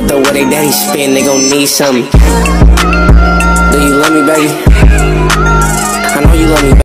though what they daddy spend, they gon' need something. Do you love me, baby? I know you love me, baby.